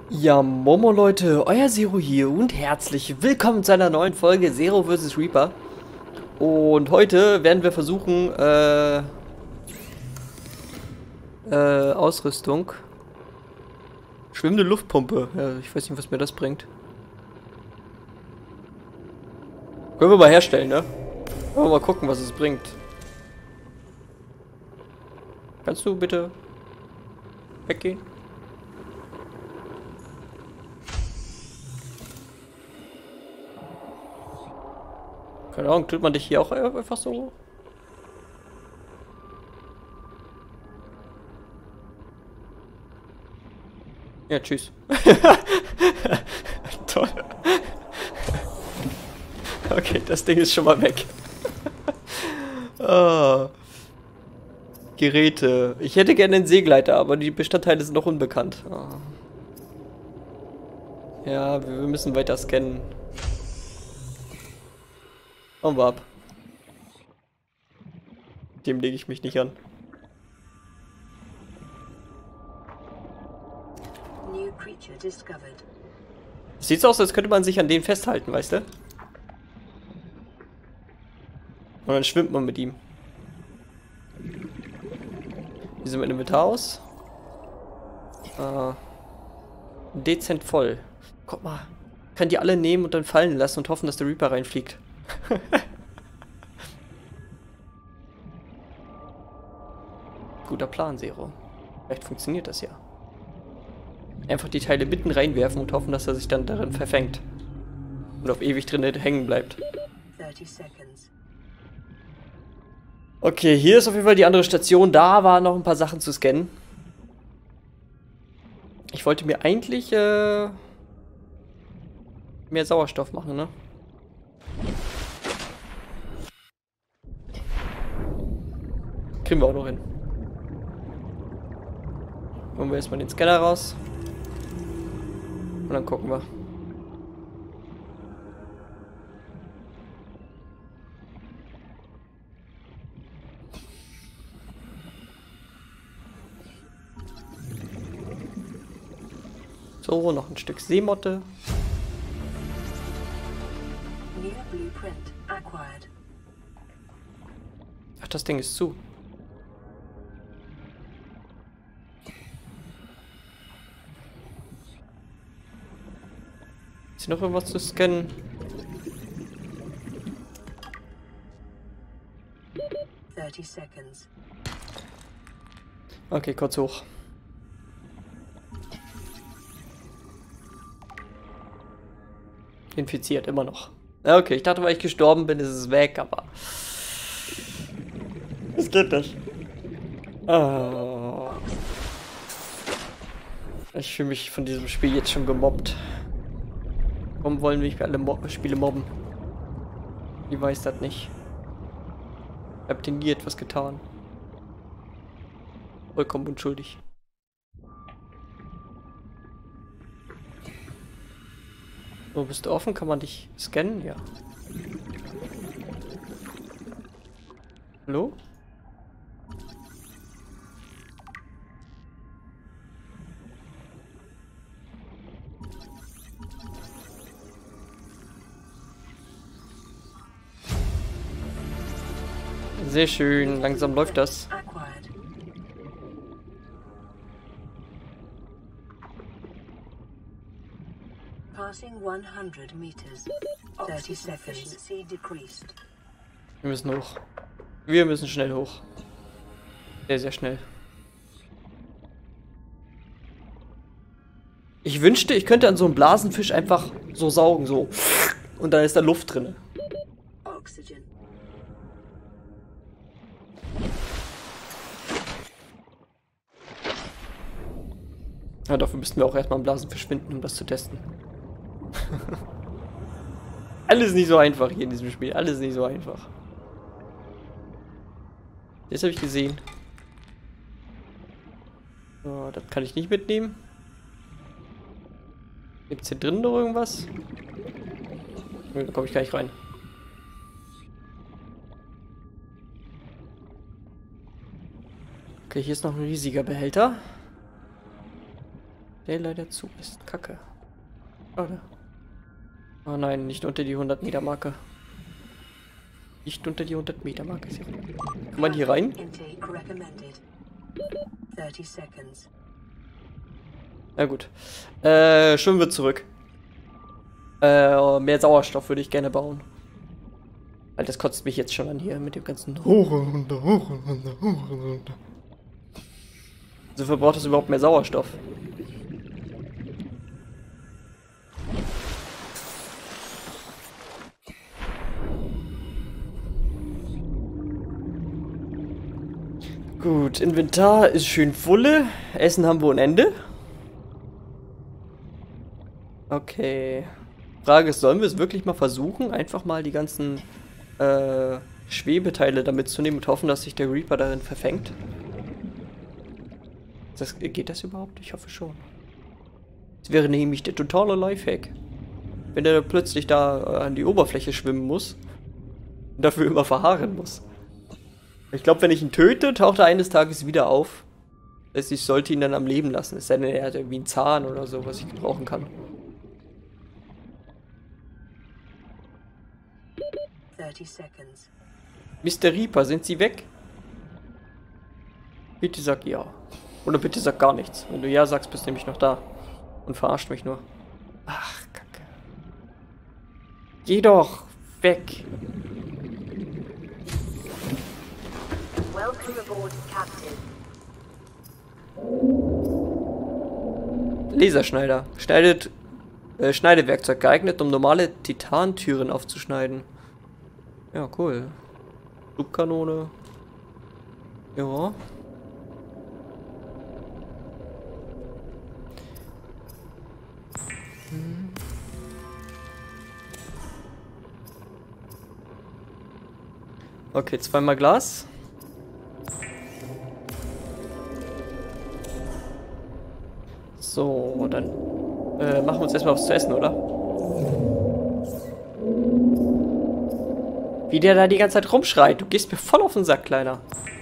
Ja, Momo Leute, euer Zero hier und herzlich willkommen zu einer neuen Folge Zero vs. Reaper. Und heute werden wir versuchen, Ausrüstung. Schwimmende Luftpumpe. Ja, ich weiß nicht, was mir das bringt. Können wir mal herstellen, ne? Wollen wir mal gucken, was es bringt. Kannst du bitte weggehen? Keine Ahnung, tut man dich hier auch einfach so? Ja, tschüss. Toll. Okay, das Ding ist schon mal weg. Ah. Geräte. Ich hätte gerne einen Seegleiter, aber die Bestandteile sind noch unbekannt. Ah. Ja, wir müssen weiter scannen. Hauen wir ab. Dem lege ich mich nicht an. Sieht so aus, als könnte man sich an den festhalten, weißt du? Und dann schwimmt man mit ihm. Wie sieht mein Inventar aus? Dezent voll. Guck mal. Kann die alle nehmen und dann fallen lassen und hoffen, dass der Reaper reinfliegt. Guter Plan, Zero. Vielleicht funktioniert das ja. Einfach die Teile mitten reinwerfen und hoffen, dass er sich dann darin verfängt. Und auf ewig drin hängen bleibt. Okay, hier ist auf jeden Fall die andere Station. Da waren noch ein paar Sachen zu scannen. Ich wollte mir eigentlich mehr Sauerstoff machen, ne? Kriegen wir auch noch hin. Holen wir erstmal den Scanner raus. Und dann gucken wir. So, noch ein Stück Seemotte. Ach, das Ding ist zu. Ist hier noch irgendwas zu scannen? Okay, kurz hoch. Infiziert, immer noch. Okay, ich dachte, weil ich gestorben bin, ist es weg, aber... Es geht nicht. Oh. Ich fühle mich von diesem Spiel jetzt schon gemobbt. Warum wollen mich alle Spiele mobben? Ich weiß das nicht. Ich hab denen nie etwas getan. Vollkommen unschuldig. So, bist du offen? Kann man dich scannen? Ja. Hallo? Sehr schön, langsam läuft das. Wir müssen hoch. Wir müssen schnell hoch. Sehr, sehr schnell. Ich wünschte, ich könnte an so einem Blasenfisch einfach so saugen, so. Und da ist da Luft drin. Ja, dafür müssten wir auch erstmal einen Blasenfisch finden, um das zu testen. Alles nicht so einfach hier in diesem Spiel. Alles nicht so einfach. Das habe ich gesehen. So, das kann ich nicht mitnehmen. Gibt es hier drin noch irgendwas? Nö, da komme ich gar nicht rein. Okay, hier ist noch ein riesiger Behälter. der leider zu ist. Kacke. Schade. Oh nein, nicht unter die 100 Meter Marke. Nicht unter die 100 Meter Marke. Kann man hier rein? Na gut. Schwimmen wir zurück. Mehr Sauerstoff würde ich gerne bauen. Weil das kotzt mich jetzt schon an hier mit dem ganzen hoch und runter, hoch und runter, hoch und runter. So verbraucht es überhaupt mehr Sauerstoff. Gut, Inventar ist schön volle. Essen haben wir ohne Ende. Okay. Frage ist, sollen wir es wirklich mal versuchen? Einfach mal die ganzen Schwebeteile damit zu nehmen und hoffen, dass sich der Reaper darin verfängt? Geht das überhaupt? Ich hoffe schon. Das wäre nämlich der totale Lifehack. Wenn der plötzlich da an die Oberfläche schwimmen muss und dafür immer verharren muss. Ich glaube, wenn ich ihn töte, taucht er eines Tages wieder auf. Das heißt, ich sollte ihn dann am Leben lassen. Es sei denn, er hat irgendwie einen Zahn oder so, was ich gebrauchen kann. 30 seconds. Mr. Reaper, sind Sie weg? Bitte sag ja. Oder bitte sag gar nichts. Wenn du ja sagst, bist du nämlich noch da. Und verarscht mich nur. Ach, Kacke. Geh doch weg. Welcome aboard, Captain. Laserschneider. Schneidewerkzeug geeignet, um normale Titantüren aufzuschneiden. Ja, cool. Flugkanone. Ja. Okay, zweimal Glas. So, dann machen wir uns erstmal was zu essen, oder? Wie der da die ganze Zeit rumschreit. Du gehst mir voll auf den Sack, Kleiner.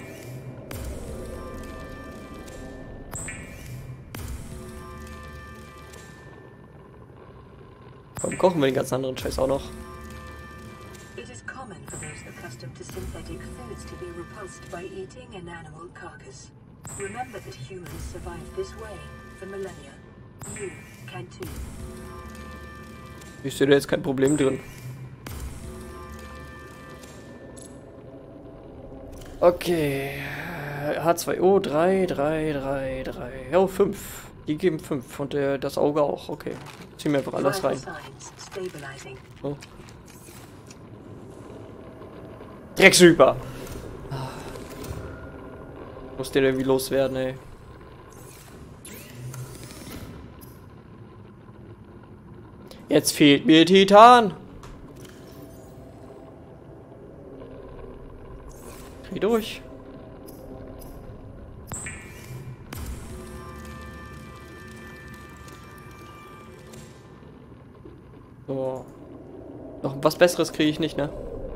Komm, kochen wir den ganzen anderen Scheiß auch noch. It is common for those accustomed to synthetic foods to be repulsed by eating an animal carcass. Remember that humans survived this way for millennia. You can too. Ich sehe da jetzt kein Problem drin. Okay. H2O, 3. Oh, 5. Die geben 5. Und das Auge auch. Okay. Ziehen wir einfach alles rein. So. Drecksüber. Muss den irgendwie loswerden, ey. Jetzt fehlt mir Titan. Dreh durch. So. Noch was Besseres kriege ich nicht, ne?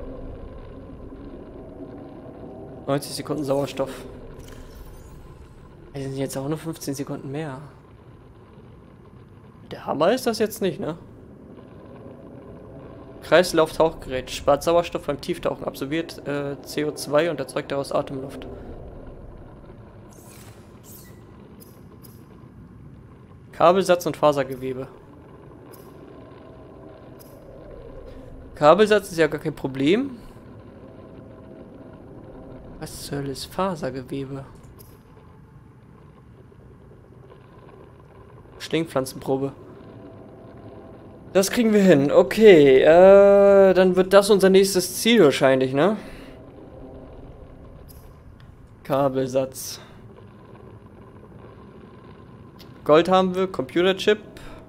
90 Sekunden Sauerstoff. Das sind jetzt auch nur 15 Sekunden mehr. Der Hammer ist das jetzt nicht, ne? Kreislauf-Tauchgerät. Spart Sauerstoff beim Tieftauchen. Absorbiert CO2 und erzeugt daraus Atemluft. Kabelsatz und Fasergewebe. Kabelsatz ist ja gar kein Problem. Was soll das Fasergewebe? Schlingpflanzenprobe. Das kriegen wir hin. Okay, dann wird das unser nächstes Ziel wahrscheinlich, ne? Kabelsatz. Gold haben wir, Computerchip.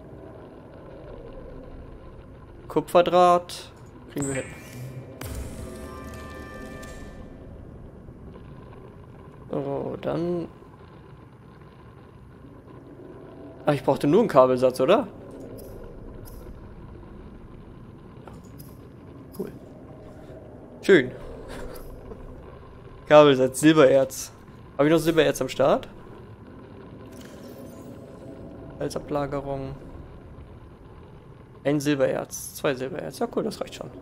Kupferdraht. Kriegen wir hin. So, dann... Ah, ich brauchte nur einen Kabelsatz, oder? Cool. Schön. Kabelsatz, Silbererz. Habe ich noch Silbererz am Start? als Ablagerung. Ein Silbererz, 2 Silbererz. Ja cool, das reicht schon.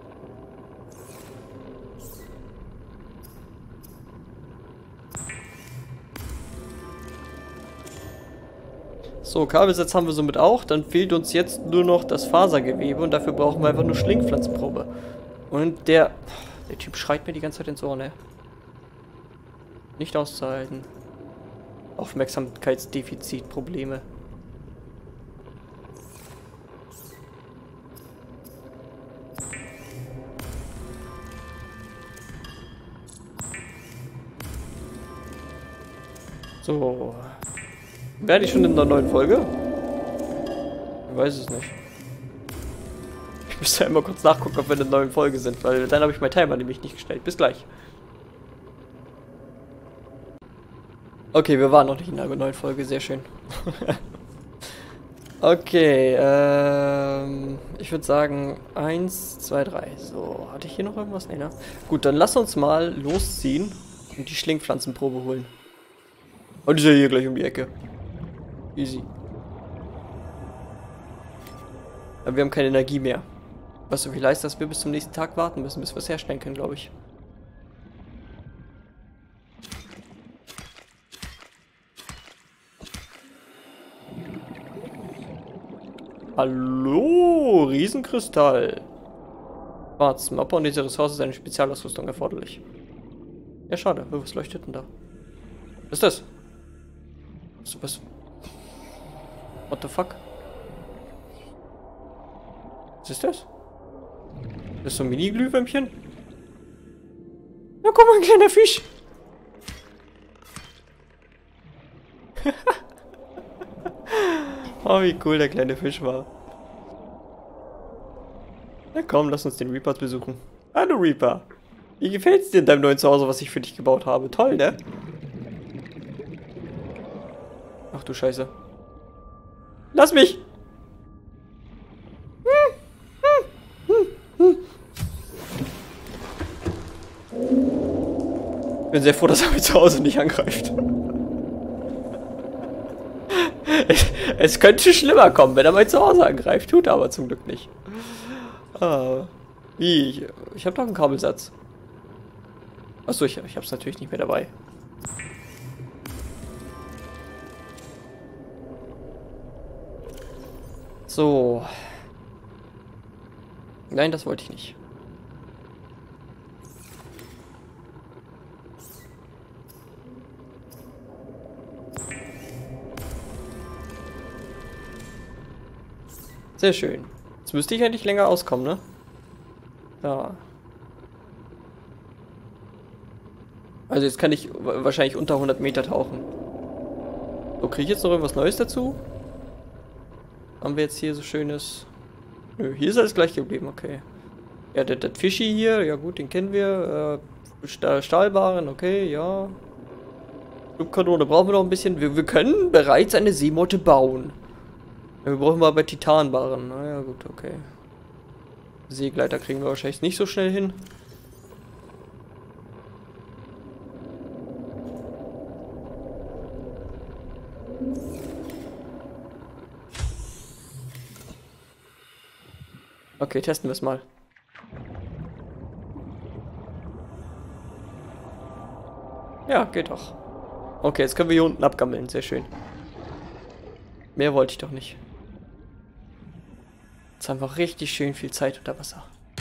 So, Kabelsatz haben wir somit auch. Dann fehlt uns jetzt nur noch das Fasergewebe und dafür brauchen wir einfach nur Schlingpflanzenprobe. Und der Typ schreit mir die ganze Zeit ins Ohr, ne? Nicht auszuhalten. Aufmerksamkeitsdefizitprobleme. So. Werde ich schon in der neuen Folge? Ich weiß es nicht. Ich müsste ja immer kurz nachgucken, ob wir in der neuen Folge sind, weil dann habe ich meinen Timer nämlich nicht gestellt. Bis gleich. Okay, wir waren noch nicht in der neuen Folge, sehr schön. Okay, ich würde sagen 1, 2, 3. So, hatte ich hier noch irgendwas? Nee, ne? Gut, dann lass uns mal losziehen und die Schlingpflanzenprobe holen. Und die ist ja hier gleich um die Ecke. Easy. Aber wir haben keine Energie mehr. Was so viel heißt, dass wir bis zum nächsten Tag warten müssen, bis wir es herstellen können, glaube ich. Hallo, Riesenkristall. Schwarz, zum Abbau dieser Ressource ist eine Spezialausrüstung erforderlich. Ja, schade. Was leuchtet denn da? Was ist das? Was? What the fuck? Was ist das? Das ist so ein Mini-Glühwürmchen? Na, guck mal, ein kleiner Fisch. Oh, wie cool der kleine Fisch war. Na komm, lass uns den Reaper besuchen. Hallo Reaper. Wie gefällt's dir in deinem neuen Zuhause, was ich für dich gebaut habe? Toll, ne? Ach du Scheiße. Lass mich! Ich bin sehr froh, dass er mich zu Hause nicht angreift. Es könnte schlimmer kommen, wenn er mal zu Hause angreift. Tut er aber zum Glück nicht. Ah, wie? Ich habe doch einen Kabelsatz. Achso, ich habe es natürlich nicht mehr dabei. So. Nein, das wollte ich nicht. Sehr schön. Jetzt müsste ich eigentlich länger auskommen, ne? Ja. Also jetzt kann ich wahrscheinlich unter 100 Meter tauchen. So, kriege ich jetzt noch irgendwas Neues dazu? Haben wir jetzt hier so schönes... Nö, hier ist alles gleich geblieben, okay. Ja, der Fischi hier, ja gut, den kennen wir. Stahlbarren, okay, ja. Flugkanone brauchen wir noch ein bisschen. Wir können bereits eine Seemotte bauen. Ja, wir brauchen mal bei Titanbarren. Naja, gut, okay. Seegleiter kriegen wir wahrscheinlich nicht so schnell hin. Okay, testen wir es mal. Ja, geht doch. Okay, jetzt können wir hier unten abgammeln. Sehr schön. Mehr wollte ich doch nicht. Jetzt haben wir richtig schön viel Zeit unter Wasser.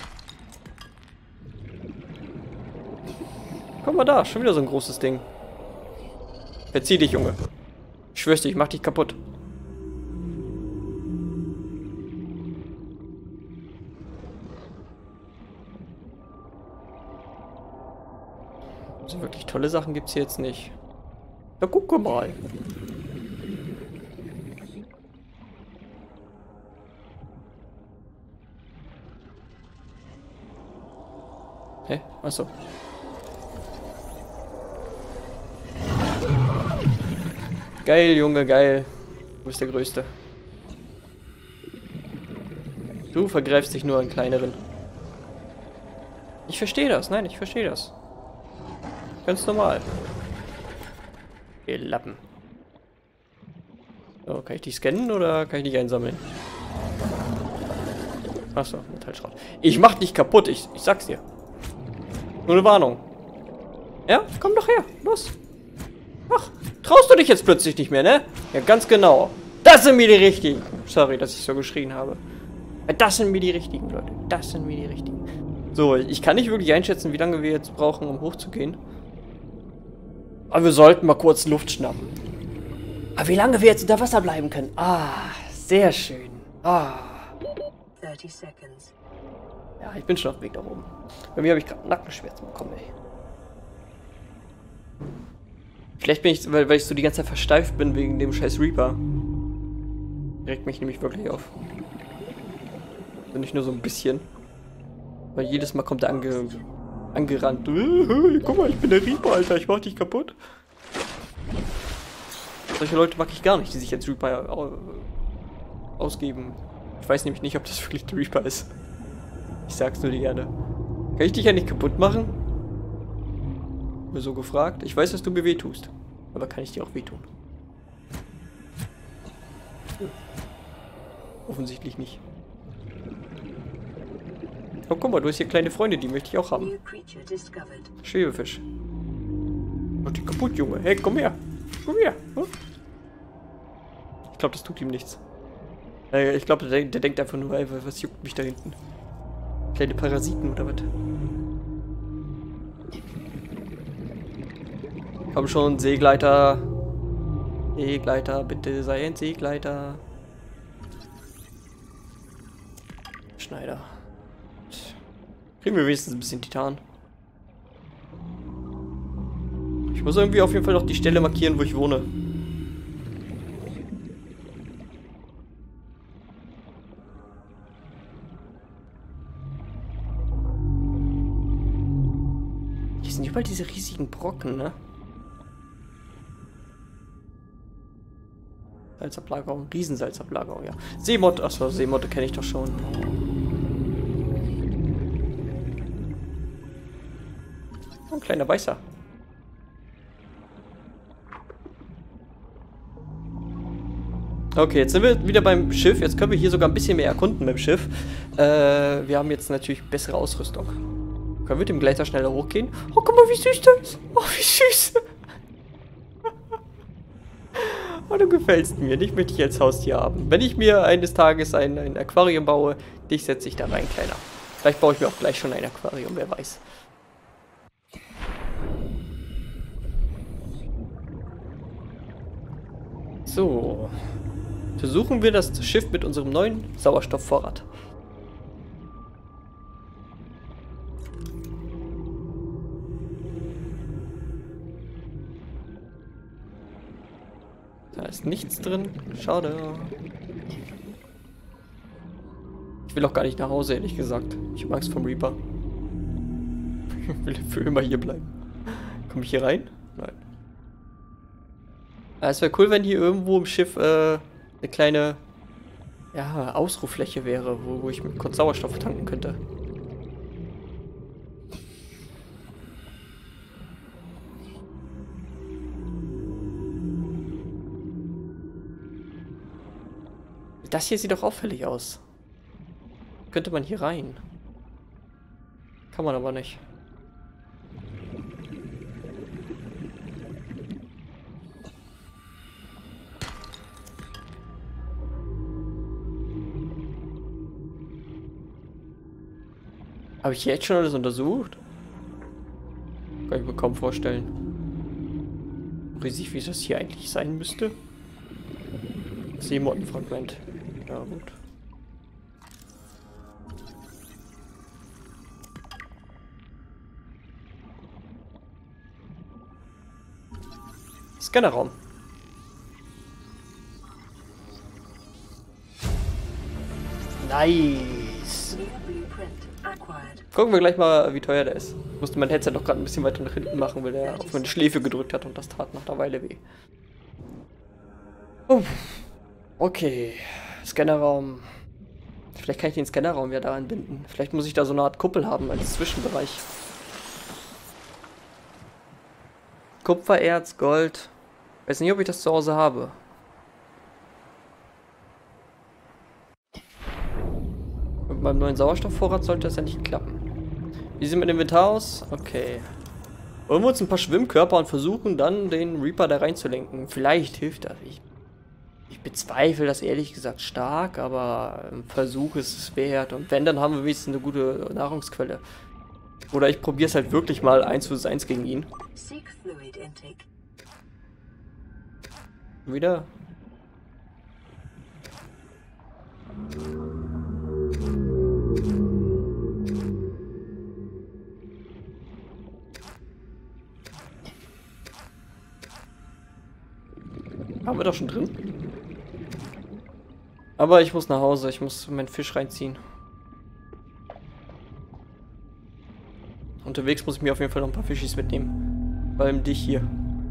Guck mal da, schon wieder so ein großes Ding. Verzieh dich, Junge. Ich schwör's dir, ich mach dich kaputt. So wirklich tolle Sachen gibt's hier jetzt nicht. Ja, guck mal. Hä? Achso. Geil, Junge, geil. Du bist der Größte. Du vergreifst dich nur an kleineren. Ich verstehe das, nein, ich verstehe das. Ganz normal. Ihr Lappen. So, kann ich die scannen oder kann ich die einsammeln? Achso, Metallschrott. Ich mach dich kaputt, ich sag's dir. Nur eine Warnung. Ja, komm doch her, los. Ach, traust du dich jetzt plötzlich nicht mehr, ne? Ja, ganz genau. Das sind mir die richtigen. Sorry, dass ich so geschrien habe. Das sind mir die richtigen, Leute. Das sind mir die richtigen. So, ich kann nicht wirklich einschätzen, wie lange wir jetzt brauchen, um hochzugehen. Aber wir sollten mal kurz Luft schnappen. Aber wie lange wir jetzt unter Wasser bleiben können. Ah, sehr schön. Ah. 30 seconds. Ja, ich bin schon auf dem Weg da oben. Bei mir habe ich gerade Nackenschmerzen bekommen, ey. Vielleicht bin ich, weil ich so die ganze Zeit versteift bin wegen dem scheiß Reaper. Regt mich nämlich wirklich auf. Also nicht nur so ein bisschen. Weil jedes Mal kommt er angerannt. Guck mal, ich bin der Reaper, Alter, ich mach dich kaputt. Solche Leute mag ich gar nicht, die sich als Reaper ausgeben. Ich weiß nämlich nicht, ob das wirklich der Reaper ist. Ich sag's nur dir gerne. Kann ich dich ja nicht kaputt machen? Mir so gefragt. Ich weiß, dass du mir wehtust. Aber kann ich dir auch wehtun? Offensichtlich nicht. Oh, guck mal, du hast hier kleine Freunde, die möchte ich auch haben. Schwebefisch. Mach dich kaputt, Junge. Hey, komm her. Komm her. Hm? Ich glaube, das tut ihm nichts. Ich glaube, der denkt einfach nur, ey, was juckt mich da hinten? Kleine Parasiten oder was? Komm schon, Seegleiter. Seegleiter, bitte sei ein Seegleiter. Schneider. Kriegen wir wenigstens ein bisschen Titan. Ich muss irgendwie auf jeden Fall noch die Stelle markieren, wo ich wohne. Hier sind überall diese riesigen Brocken, ne? Salzablagerung, Riesensalzablagerung, ja. Seemotte, achso, Seemotte kenne ich doch schon. Ein kleiner Weißer. Okay, jetzt sind wir wieder beim Schiff. Jetzt können wir hier sogar ein bisschen mehr erkunden beim Schiff. Wir haben jetzt natürlich bessere Ausrüstung. Können wir mit dem Gleiter schneller hochgehen? Oh, guck mal, wie süß das ist. Oh, wie süß. Oh, du gefällst mir. Dich möchte ich als Haustier haben. Wenn ich mir eines Tages ein Aquarium baue, dich setze ich da rein, Kleiner. Vielleicht baue ich mir auch gleich schon ein Aquarium, wer weiß. So. Versuchen wir das Schiff mit unserem neuen Sauerstoffvorrat. Da ist nichts drin. Schade. Ich will auch gar nicht nach Hause, ehrlich gesagt. Ich habe Angst vom Reaper. Ich will für immer hier bleiben. Komme ich hier rein? Nein. Es wäre cool, wenn hier irgendwo im Schiff eine kleine Ausruhfläche wäre, wo ich mit kurz Sauerstoff tanken könnte. Das hier sieht doch auffällig aus. Könnte man hier rein? Kann man aber nicht. Habe ich jetzt schon alles untersucht? Kann ich mir kaum vorstellen. Riesig, wie das hier eigentlich sein müsste. Seemottenfragment. Ja, gut. Scannerraum. Nice. Gucken wir gleich mal, wie teuer der ist. Ich musste mein Headset noch gerade ein bisschen weiter nach hinten machen, weil der auf meine Schläfe gedrückt hat und das tat nach einer Weile weh. Okay. Scannerraum. Vielleicht kann ich den Scannerraum ja da anbinden. Vielleicht muss ich da so eine Art Kuppel haben als Zwischenbereich. Kupfererz, Gold. Weiß nicht, ob ich das zu Hause habe. meinem neuen Sauerstoffvorrat sollte das ja nicht klappen. Wie sieht mein Inventar aus? Okay. Holen wir uns ein paar Schwimmkörper und versuchen dann den Reaper da reinzulenken. Vielleicht hilft das. Ich bezweifle das ehrlich gesagt stark, aber ein Versuch ist es wert. Und wenn, dann haben wir wenigstens eine gute Nahrungsquelle. Oder ich probiere es halt wirklich mal 1 vs 1 gegen ihn. Wieder. Haben wir doch schon drin. Aber ich muss nach Hause. Ich muss meinen Fisch reinziehen. Unterwegs muss ich mir auf jeden Fall noch ein paar Fischis mitnehmen. Vor allem dich hier.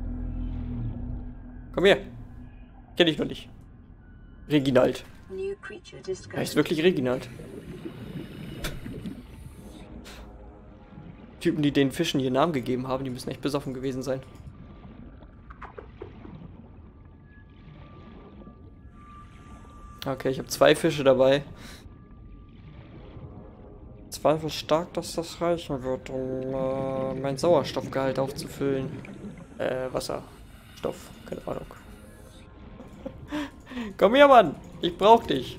Komm her. Kenn ich noch nicht. Reginald. Heißt wirklich Reginald. Typen, die den Fischen hier Namen gegeben haben, die müssen echt besoffen gewesen sein. Okay, ich habe 2 Fische dabei. Zweifel stark, dass das reichen wird, um mein Sauerstoffgehalt aufzufüllen. Wasserstoff, keine Ahnung. Komm her, Mann! Ich brauch dich!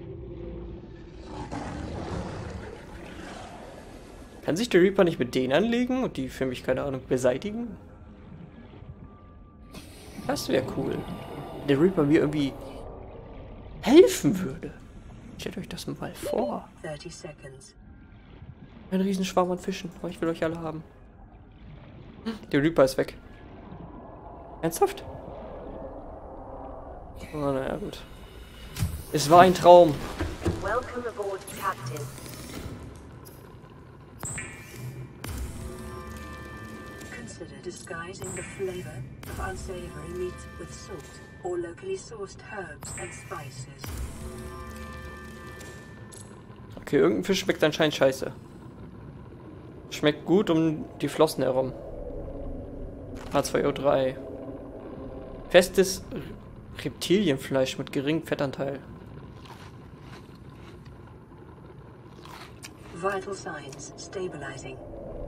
Kann sich der Reaper nicht mit denen anlegen und die für mich, keine Ahnung, beseitigen? Das wäre cool. Wenn der Reaper mir irgendwie helfen würde. Stellt euch das mal vor. Ein Riesenschwarm an Fischen. Oh, ich will euch alle haben. Der Reaper ist weg. Ernsthaft? Oh, naja, gut. Es war ein Traum. Welcome aboard, Captain. Consider disguising the flavor of unsavory meat with salt or locally sourced herbs and spices. Okay, irgendein Fisch schmeckt anscheinend scheiße. Schmeckt gut um die Flossen herum. H2O3. Festes Reptilienfleisch mit geringem Fettanteil. Vital signs stabilizing.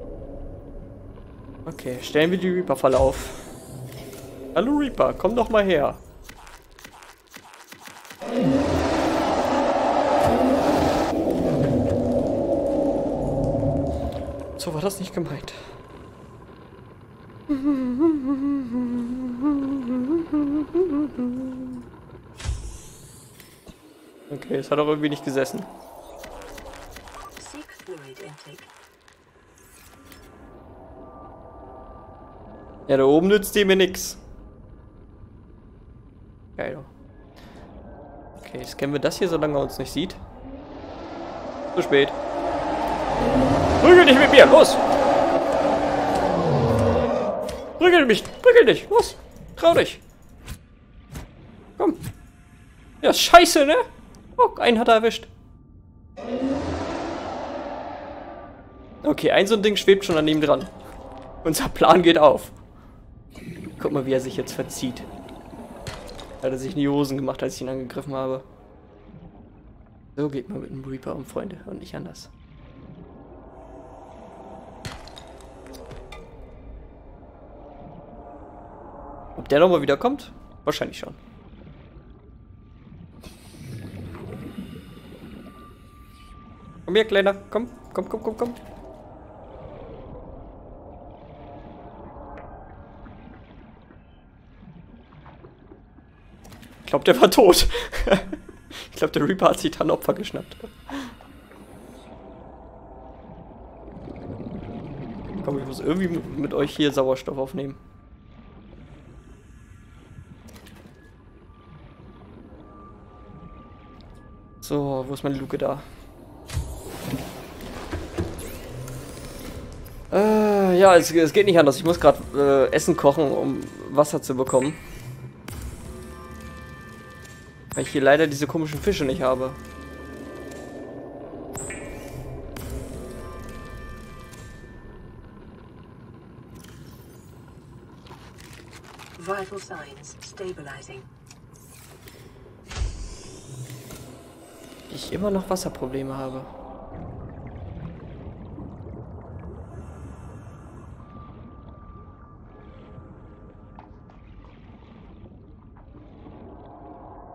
Okay, stellen wir die Reaper-Falle auf. Hallo Reaper, komm doch mal her. So war das nicht gemeint. Okay, es hat auch irgendwie nicht gesessen. Ja, da oben nützt die mir nix. Geil. Okay, scannen wir das hier, solange er uns nicht sieht. Zu spät. Prügel dich mit mir, los! Prügel dich, los! Trau dich! Komm! Ja, scheiße, ne? Oh, einen hat er erwischt. Okay, ein so ein Ding schwebt schon an ihm dran. Unser Plan geht auf. Guck mal, wie er sich jetzt verzieht. Hat er sich in die Hosen gemacht, als ich ihn angegriffen habe. So geht man mit einem Reaper um, Freunde, und nicht anders. Ob der nochmal wieder kommt? Wahrscheinlich schon. Komm her, Kleiner. Komm. Ich glaube, der war tot. Ich glaube, der Reaper hat sich da ein Opfer geschnappt. Komm, ich muss irgendwie mit euch hier Sauerstoff aufnehmen. So, wo ist meine Luke da? Ja, es geht nicht anders. Ich muss gerade Essen kochen, um Wasser zu bekommen. Weil ich hier leider diese komischen Fische nicht habe. Vital signs stabilizing. Ich immer noch Wasserprobleme habe.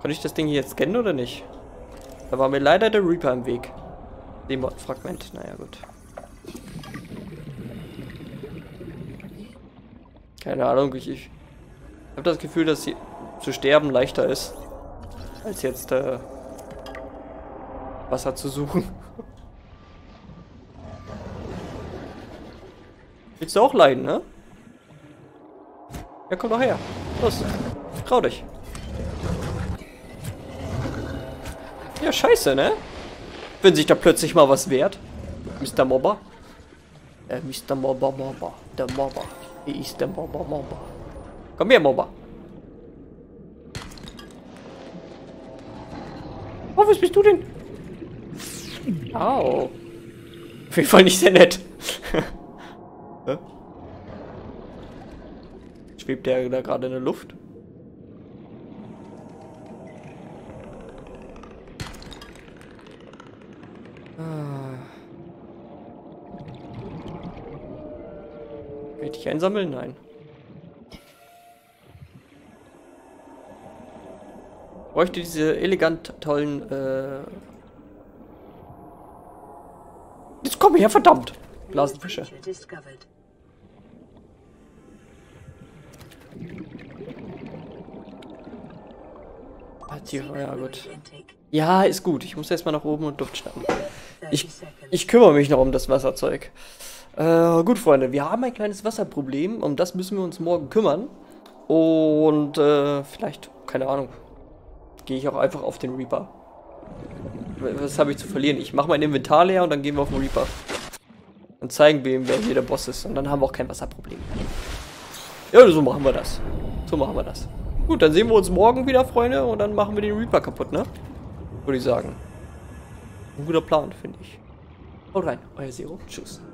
Kann ich das Ding hier jetzt scannen oder nicht? Da war mir leider der Reaper im Weg. Dem Fragment, naja gut. Keine Ahnung, ich habe das Gefühl, dass hier zu sterben leichter ist, als jetzt Wasser zu suchen. Willst du auch leiden, ne? Ja, komm doch her. Los, trau dich. Ja, scheiße, ne? Wenn sich da plötzlich mal was wehrt. Mr. Mobber. Mr. Mobber. Der Mobber. Wie ist der Mobber? Komm her, Mobber. Oh, was bist du denn? Au. Auf jeden Fall nicht sehr nett. Schwebt der da gerade in der Luft? Kann ich dich einsammeln? Nein. Bräuchte diese elegant tollen, Jetzt komm her, verdammt! Blasenfische. Ja, gut. Ja, ist gut. Ich muss erstmal nach oben und Duft schnappen. Ich kümmere mich noch um das Wasserzeug. Gut, Freunde, wir haben ein kleines Wasserproblem. Um das müssen wir uns morgen kümmern. Und vielleicht, keine Ahnung, gehe ich auch einfach auf den Reaper. Was habe ich zu verlieren? Ich mache mein Inventar leer und dann gehen wir auf den Reaper. Und zeigen wir ihm, wer hier der Boss ist. Und dann haben wir auch kein Wasserproblem. Ja, so machen wir das. So machen wir das. Gut, dann sehen wir uns morgen wieder, Freunde. Und dann machen wir den Reaper kaputt, ne? Würde ich sagen. Ein guter Plan, finde ich. Haut rein, euer Zero. Tschüss.